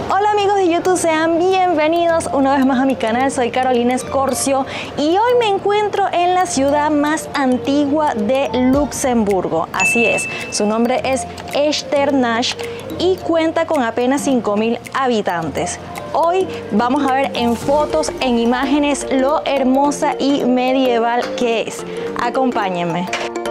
Hola amigos de YouTube, sean bienvenidos una vez más a mi canal. Soy Carolina Escorcio y hoy me encuentro en la ciudad más antigua de Luxemburgo. Así es, su nombre es Echternach y cuenta con apenas 5000 habitantes. Hoy vamos a ver en fotos, en imágenes, lo hermosa y medieval que es. Acompáñenme.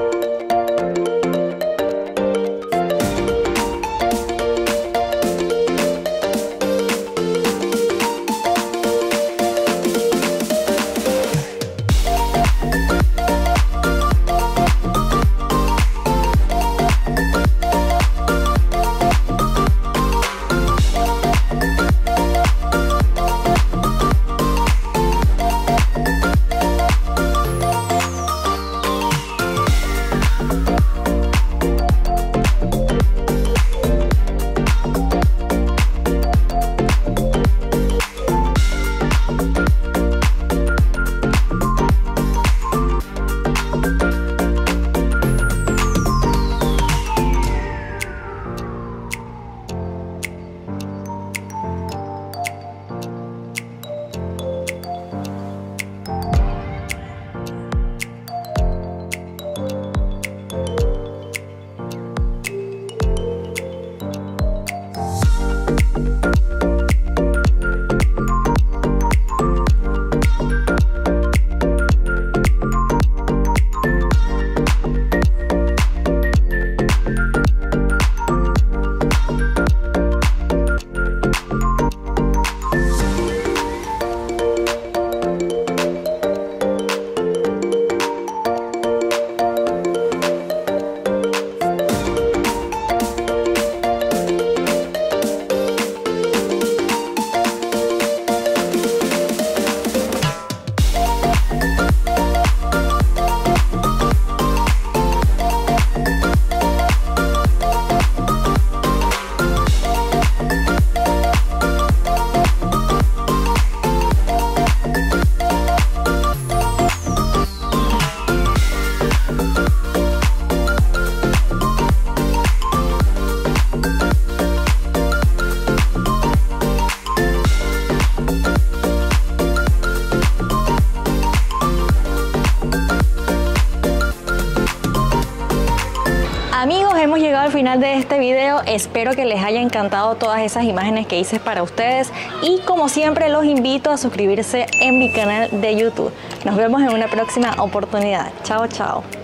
Amigos, hemos llegado al final de este video. Espero que les haya encantado todas esas imágenes que hice para ustedes y como siempre los invito a suscribirse en mi canal de YouTube. Nos vemos en una próxima oportunidad. Chao, chao.